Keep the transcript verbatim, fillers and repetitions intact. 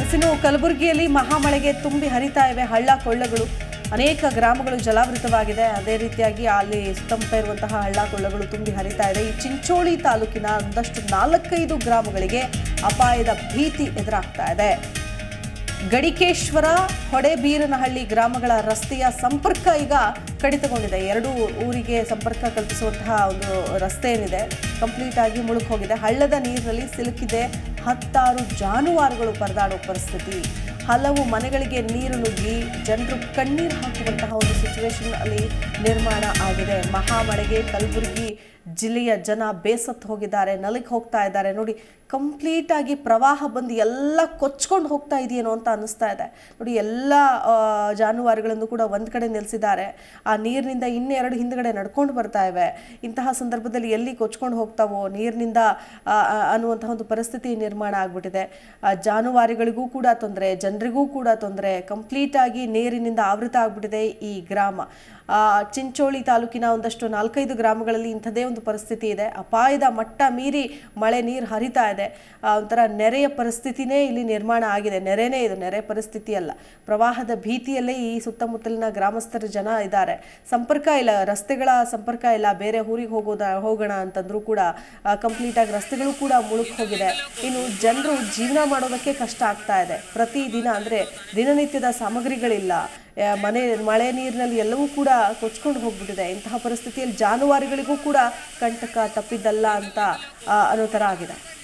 S ಇನ್ನು ಕಲಬುರಗಿಯಲ್ಲಿ ಮಹಾಮಳೆಗೆ ತುಂಬಿ ಹರಿತಾ ಇವೆ ಹಳ್ಳ ಕೊಳ್ಳಗಳು. ಅನೇಕ ಗ್ರಾಮಗಳು ಜಲಾವೃತವಾಗಿದೆ. ಅದೇ ರೀತಿಯಾಗಿ ಅಲ್ಲಿ ಸುತ್ತಮುತ್ತ ಇರುವಂತಹ ಹಳ್ಳ ಕೊಳ್ಳಗಳು ತುಂಬಿ ಹರಿತಾ ಇದೆ. ಈ ಚಿಂಚೋಳಿ ತಾಲೂಕಿನ ಒಂದಷ್ಟು ನಾಲ್ಕೈದು ಗ್ರಾಮಗಳಿಗೆ ಅಪಾಯದ ಭೀತಿ ಎದುರಾಗ್ತಾ ಇದೆ. ಗಡಿಕೇಶ್ವರ ಹೊಡೆಬೀರನಹಳ್ಳಿ ಗ್ರಾಮಗಳ ರಸ್ತೆಯ ಸಂಪರ್ಕ ಈಗ ಕಡಿತಗೊಂಡಿದೆ. ಎರಡು ಊರಿಗೆ ಸಂಪರ್ಕ ಕಲ್ಪಿಸುವಂತಹ ಒಂದು ರಸ್ತೆ ಏನಿದೆ ಕಂಪ್ಲೀಟ್ ಆಗಿ ಮುಳುಗಿ ಹೋಗಿದೆ. ಹಳ್ಳದ ನೀರಿನಲ್ಲಿ ಸಿಲುಕಿದೆ ಹತ್ತಾರು ಜಾನುವಾರುಗಳು ಪರದಾಡೋ ಪರಿಸ್ಥಿತಿ. ಹಲವು ಮನೆಗಳಿಗೆ ನೀರು ನುಗ್ಗಿ ಜನರು ಕಣ್ಣೀರು ಹಾಕುವಂತಹ ಒಂದು ಸಿಚುವೇಶನ್ ಅಲ್ಲಿ ನಿರ್ಮಾಣ ಆಗಿದೆ. ಮಹಾಮಳೆಗೆ ಕಲಬುರಗಿ ಜಿಲ್ಲೆಯ ಜನ ಬೇಸತ್ತು ಹೋಗಿದ್ದಾರೆ, ನಲಿಗೆ ಹೋಗ್ತಾ ಇದ್ದಾರೆ. ನೋಡಿ, ಕಂಪ್ಲೀಟ್ ಆಗಿ ಪ್ರವಾಹ ಬಂದು ಎಲ್ಲ ಕೊಚ್ಕೊಂಡು ಹೋಗ್ತಾ ಇದೆಯೇನೋ ಅಂತ ಅನ್ನಿಸ್ತಾ ಇದೆ. ನೋಡಿ, ಎಲ್ಲ ಜಾನುವಾರುಗಳನ್ನು ಕೂಡ ಒಂದು ಕಡೆ ನಿಲ್ಲಿಸಿದ್ದಾರೆ. ಆ ನೀರಿನಿಂದ ಇನ್ನೆರಡು ಹಿಂದ್ಗಡೆ ನಡ್ಕೊಂಡು ಬರ್ತಾ ಇವೆ. ಇಂತಹ ಸಂದರ್ಭದಲ್ಲಿ ಎಲ್ಲಿ ಕೊಚ್ಕೊಂಡು ಹೋಗ್ತಾವೋ ನೀರಿನಿಂದ ಅನ್ನುವಂತಹ ಒಂದು ಪರಿಸ್ಥಿತಿ ನಿರ್ಮಾಣ ಆಗ್ಬಿಟ್ಟಿದೆ. ಜಾನುವಾರುಗಳಿಗೂ ಕೂಡ ತೊಂದರೆ, ಜನರಿಗೂ ಕೂಡ ತೊಂದರೆ. ಕಂಪ್ಲೀಟ್ ಆಗಿ ನೀರಿನಿಂದ ಆವೃತ ಆಗ್ಬಿಟ್ಟಿದೆ ಈ ಗ್ರಾಮ. ಚಿಂಚೋಳಿ ತಾಲೂಕಿನ ಒಂದಷ್ಟು ನಾಲ್ಕೈದು ಗ್ರಾಮಗಳಲ್ಲಿ ಇಂಥದೇ ಒಂದು ಪರಿಸ್ಥಿತಿ ಇದೆ. ಅಪಾಯದ ಮಟ್ಟ ಮೀರಿ ಮಳೆ ನೀರು ಹರಿತಾ ಇದೆ. ಒಂಥರ ನೆರೆಯ ಪರಿಸ್ಥಿತಿನೇ ಇಲ್ಲಿ ನಿರ್ಮಾಣ ಆಗಿದೆ. ನೆರೆನೇ ಇದು, ನೆರೆ ಪರಿಸ್ಥಿತಿ ಅಲ್ಲ. ಪ್ರವಾಹದ ಭೀತಿಯಲ್ಲೇ ಈ ಸುತ್ತಮುತ್ತಲಿನ ಗ್ರಾಮಸ್ಥರ ಜನ ಇದ್ದಾರೆ. ಸಂಪರ್ಕ ಇಲ್ಲ, ರಸ್ತೆಗಳ ಸಂಪರ್ಕ ಇಲ್ಲ. ಬೇರೆ ಊರಿಗೆ ಹೋಗೋದ ಹೋಗೋಣ ಅಂತಂದ್ರೂ ಕೂಡ ಕಂಪ್ಲೀಟ್ ಆಗಿ ರಸ್ತೆಗಳು ಕೂಡ ಮುಳುಗಿ ಹೋಗಿದೆ. ಇನ್ನು ಜನರು ಜೀವನ ಮಾಡೋದಕ್ಕೆ ಕಷ್ಟ ಆಗ್ತಾ ಇದೆ. ಪ್ರತಿದಿನ ಅಂದರೆ ದಿನನಿತ್ಯದ ಸಾಮಗ್ರಿಗಳಿಲ್ಲ. ಮನೆ ಮಳೆ ನೀರಿನಲ್ಲಿ ಎಲ್ಲವೂ ಕೂಡ ಕೊಚ್ಕೊಂಡು ಹೋಗ್ಬಿಟ್ಟಿದೆ. ಇಂತಹ ಪರಿಸ್ಥಿತಿಯಲ್ಲಿ ಜಾನುವಾರುಗಳಿಗೂ ಕೂಡ ಕಂಟಕ ತಪ್ಪಿದ್ದಲ್ಲ ಅಂತ ಅನ್ನೋ ಥರ ಆಗಿದೆ.